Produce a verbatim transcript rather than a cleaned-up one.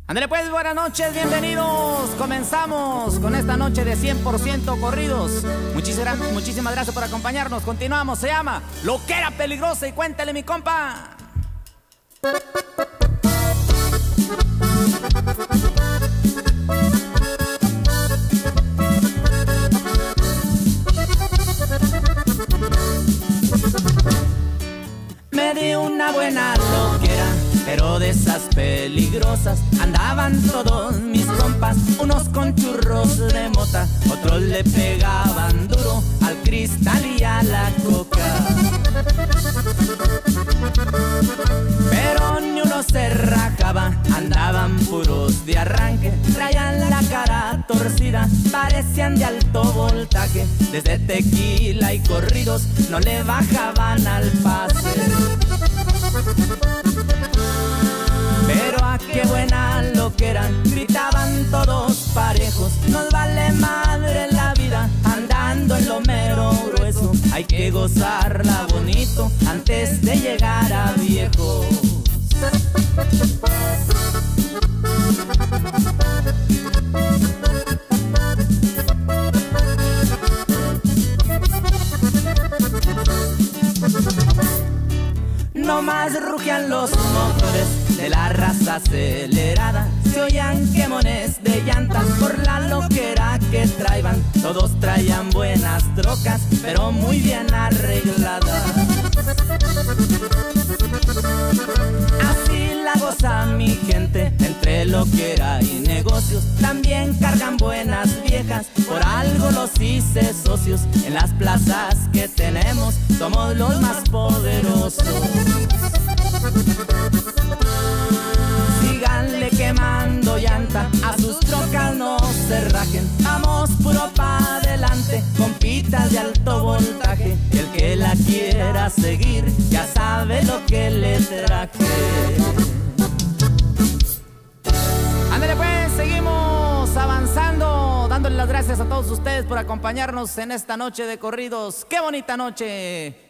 Ándale pues, buenas noches, bienvenidos. Comenzamos con esta noche de cien por ciento corridos. Muchísimas, muchísimas gracias por acompañarnos. Continuamos, se llama Loquera Peligrosa y cuéntale mi compa. Me di una buena loquera, pero de esas peligrosas. Andaban todos mis compas, unos con churros de mota, otros le pegaban duro al cristal y a la coca. Pero ni uno se rajaba, andaban puros de arranque. Traían la cara torcida, parecían de alto voltaje. Desde tequila y corridos no le bajaban al pase. Pero a qué buena loquera, gritaban todos parejos. Nos vale madre la vida, andando en lo mero grueso. Hay que gozarla bonito antes de llegar a viejos. No más rugían los motores de la raza acelerada, se oían quemones de llantas por la loquera que traían. Todos traían buenas trocas, pero muy bien arregladas. Así la goza mi gente, entre loquera y negocios. También cargan buenas viejas, por algo los hice socios. En las plazas que tenemos somos los más poderosos. Síganle quemando llanta, a sus trocas no se rajen. Vamos puro pa' adelante, compitas de alto voltaje. El que la quiera seguir ya sabe lo que le traje. Ándale pues, seguimos avanzando, dándole las gracias a todos ustedes por acompañarnos en esta noche de corridos. ¡Qué bonita noche!